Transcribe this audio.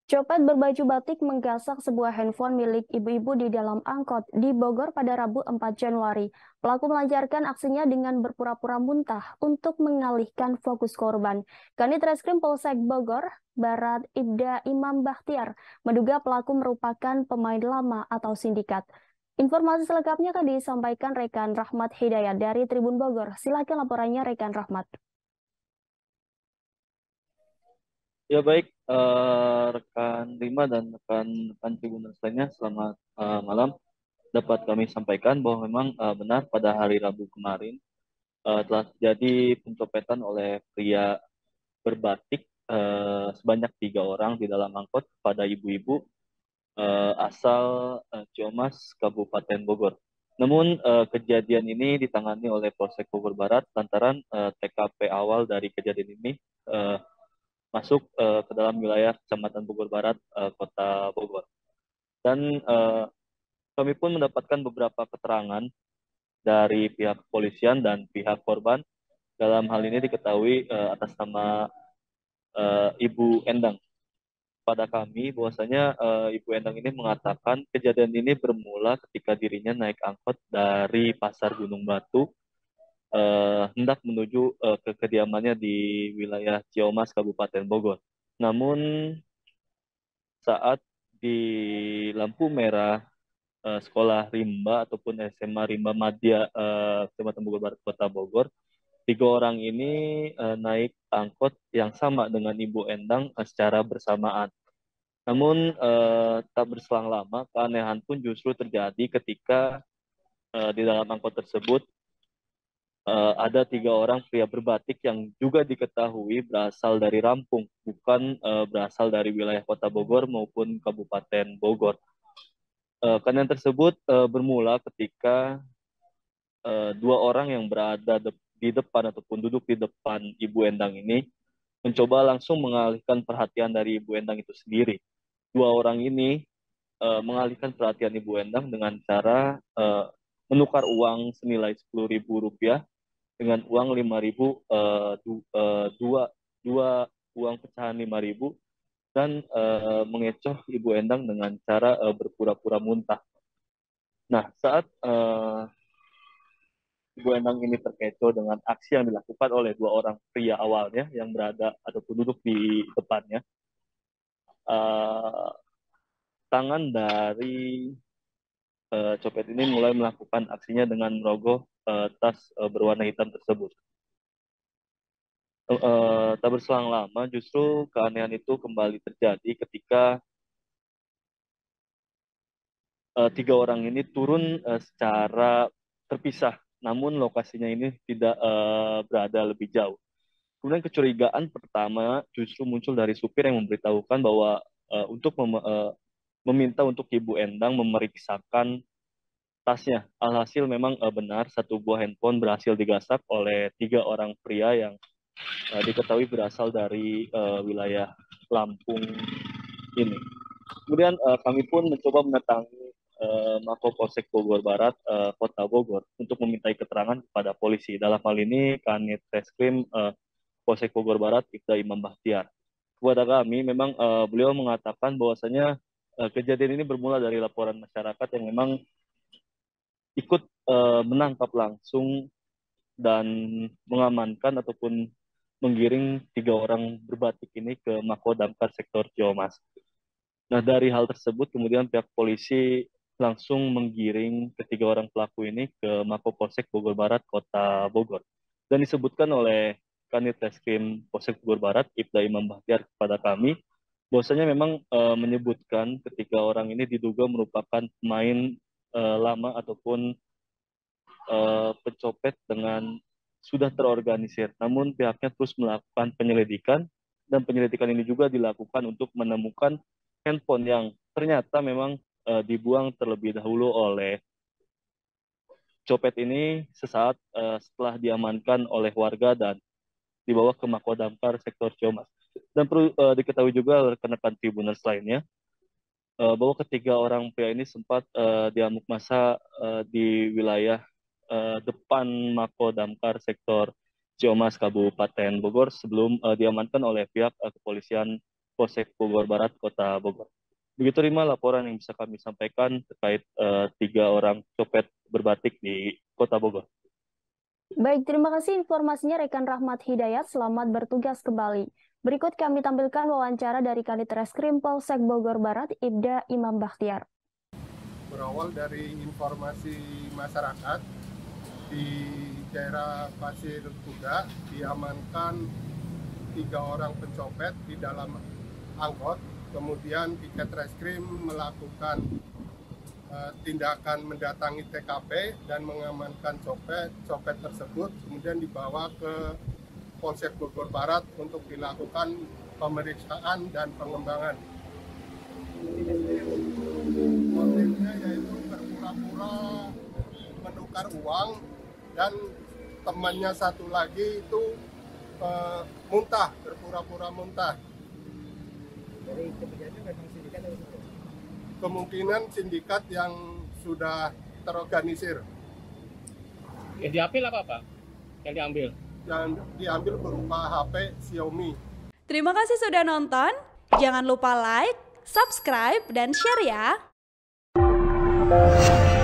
Copet berbaju batik menggasak sebuah handphone milik ibu-ibu di dalam angkot di Bogor pada Rabu 4 Januari. Pelaku melancarkan aksinya dengan berpura-pura muntah untuk mengalihkan fokus korban. Kanit Reskrim Polsek Bogor Barat Ibda Imam Bahtiar menduga pelaku merupakan pemain lama atau sindikat. Informasi selengkapnya akan disampaikan rekan Rahmat Hidayat dari Tribun Bogor. Silakan laporannya rekan Rahmat. Ya baik, rekan Rima dan rekan Tribuners lainnya, selamat malam. Dapat kami sampaikan bahwa memang benar pada hari Rabu kemarin telah terjadi pencopetan oleh pria berbatik sebanyak 3 orang di dalam angkot pada ibu-ibu asal Ciamas, Kabupaten Bogor. Namun kejadian ini ditangani oleh Polsek Bogor Barat lantaran TKP awal dari kejadian ini eh, masuk ke dalam wilayah Kecamatan Bogor Barat, Kota Bogor. Dan kami pun mendapatkan beberapa keterangan dari pihak kepolisian dan pihak korban. Dalam hal ini diketahui atas nama Ibu Endang pada kami bahwasanya Ibu Endang ini mengatakan kejadian ini bermula ketika dirinya naik angkot dari Pasar Gunung Batu hendak menuju ke kediamannya di wilayah Ciamas, Kabupaten Bogor. Namun saat di lampu merah sekolah Rimba ataupun SMA Rimba Madya Kecamatan Bogor Barat Kota Bogor, 3 orang ini naik angkot yang sama dengan Ibu Endang secara bersamaan. Namun tak berselang lama keanehan pun justru terjadi ketika di dalam angkot tersebut ada 3 orang pria berbatik yang juga diketahui berasal dari Lampung, bukan berasal dari wilayah Kota Bogor maupun Kabupaten Bogor. Keanehan tersebut bermula ketika 2 orang yang berada di depan ataupun duduk di depan Ibu Endang ini mencoba langsung mengalihkan perhatian dari Ibu Endang itu sendiri. 2 orang ini mengalihkan perhatian Ibu Endang dengan cara menukar uang senilai Rp10.000 dengan uang 5.000, dua uang pecahan 5.000, dan mengecoh Ibu Endang dengan cara berpura-pura muntah. Nah, saat Ibu Endang ini terkecoh dengan aksi yang dilakukan oleh 2 orang pria awalnya yang berada ataupun duduk di depannya. Uh, Tangan dari copet ini mulai melakukan aksinya dengan merogoh tas berwarna hitam tersebut. Tak berselang lama, justru keanehan itu kembali terjadi ketika 3 orang ini turun secara terpisah, namun lokasinya ini tidak berada lebih jauh. Kemudian kecurigaan pertama justru muncul dari supir yang memberitahukan bahwa untuk meminta untuk Ibu Endang memeriksakan tasnya. Alhasil memang benar satu buah handphone berhasil digasak oleh 3 orang pria yang diketahui berasal dari wilayah Lampung ini. Kemudian kami pun mencoba mendatangi Mako Polsek Bogor Barat, Kota Bogor, untuk memintai keterangan kepada polisi. Dalam hal ini, Kanit Reskrim Polsek Bogor Barat, Ibda Imam Bahtiar. Kepada kami, memang beliau mengatakan bahwasanya kejadian ini bermula dari laporan masyarakat yang memang ikut menangkap langsung dan mengamankan ataupun menggiring 3 orang berbatik ini ke Mako Damkar Sektor Ciamas. Nah, dari hal tersebut kemudian pihak polisi langsung menggiring ke 3 orang pelaku ini ke Mako Polsek Bogor Barat, Kota Bogor. Dan disebutkan oleh Kanit Reskrim Polsek Bogor Barat, Ibda Imam Bahtiar kepada kami, bahwasanya memang menyebutkan ke 3 orang ini diduga merupakan pemain lama ataupun pencopet dengan sudah terorganisir. Namun pihaknya terus melakukan penyelidikan dan penyelidikan ini juga dilakukan untuk menemukan handphone yang ternyata memang dibuang terlebih dahulu oleh copet ini sesaat setelah diamankan oleh warga dan dibawa ke Mako Damkar Sektor Ciamas. Dan perlu diketahui juga rekan-rekan Tribuners lainnya bahwa ke 3 orang pria ini sempat diamuk massa di wilayah depan Mako Damkar Sektor Ciamas Kabupaten Bogor sebelum diamankan oleh pihak kepolisian Polsek Bogor Barat, Kota Bogor. Begitu Rima laporan yang bisa kami sampaikan terkait 3 orang copet berbatik di Kota Bogor. Baik, terima kasih informasinya rekan Rahmat Hidayat. Selamat bertugas kembali. Berikut kami tampilkan wawancara dari Kanit Reskrim Polsek Bogor Barat, Ibda Imam Bakhtiar. Berawal dari informasi masyarakat di daerah Pasir Kuda diamankan 3 orang pencopet di dalam angkot. Kemudian Piket Reskrim melakukan tindakan mendatangi TKP dan mengamankan copet tersebut, kemudian dibawa ke Polsek Bogor Barat untuk dilakukan pemeriksaan dan pengembangan. Motifnya yaitu berpura-pura menukar uang dan temannya satu lagi itu muntah, berpura-pura muntah. Dari kebijakan memang sindikat atau tidak? Kemungkinan sindikat yang sudah terorganisir. Yang diambil apa Pak? Yang diambil? Yang diambil berupa HP Xiaomi. Terima kasih sudah nonton. Jangan lupa like, subscribe, dan share ya.